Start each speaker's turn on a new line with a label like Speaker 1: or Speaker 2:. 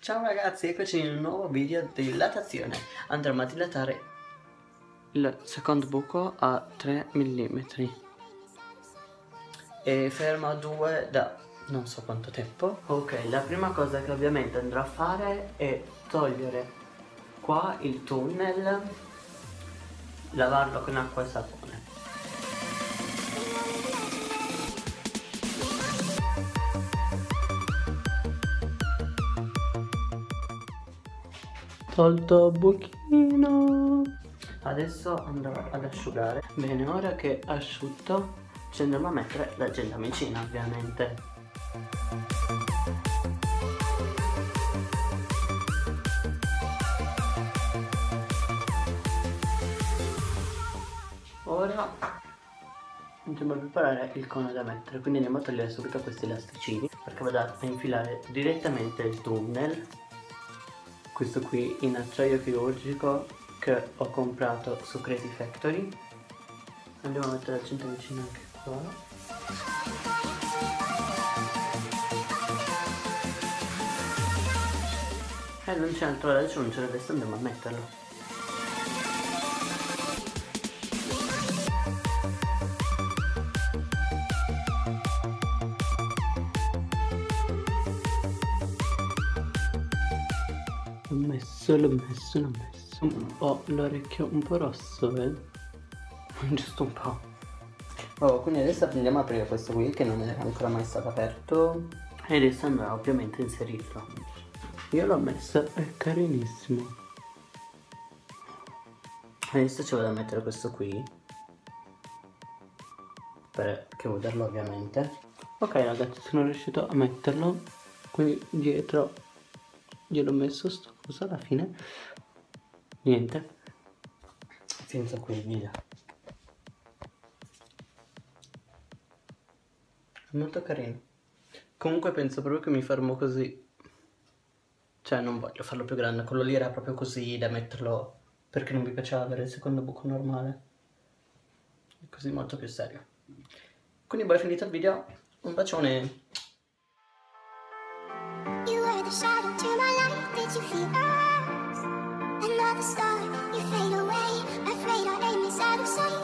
Speaker 1: Ciao ragazzi, eccoci in un nuovo video di dilatazione. Andremo a dilatare il secondo buco a 3 mm e fermo a 2 da non so quanto tempo. Ok, la prima cosa che ovviamente andrò a fare è togliere qua il tunnel, lavarlo con acqua e sapone. Tolto buchino. Adesso andrò ad asciugare. Bene, ora che è asciutto ci andremo a mettere la gentamicina ovviamente. Ora andiamo a preparare il cono da mettere, quindi andiamo a togliere subito questi elasticini perché vado a infilare direttamente il tunnel, questo qui in acciaio chirurgico che ho comprato su Crazy Factory. Andiamo a mettere la cinta vicina anche qua. E non c'è altro da aggiungere, adesso andiamo a metterlo. L'ho messo. Ho l'orecchio un po' rosso, giusto un po'. Oh, quindi adesso andiamo a aprire questo qui che non era ancora mai stato aperto. E adesso andrò ovviamente a inserirlo. Io l'ho messo, è carinissimo. Adesso ci vado a mettere questo qui per chiuderlo ovviamente. Ok ragazzi, sono riuscito a metterlo. Qui dietro gliel'ho messo sto coso alla fine. Niente, senza qui il video. È molto carino. Comunque penso proprio che mi fermo così. Cioè non voglio farlo più grande. Quello lì era proprio così da metterlo perché non mi piaceva avere il secondo buco normale. È così molto più serio. Quindi poi finito il video, un bacione.
Speaker 2: Another star, you fade away. Afraid our aim is out of sight.